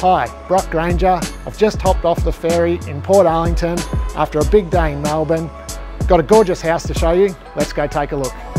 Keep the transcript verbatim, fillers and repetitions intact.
Hi, Brock Granger. I've just hopped off the ferry in Portarlington after a big day in Melbourne. Got a gorgeous house to show you. Let's go take a look.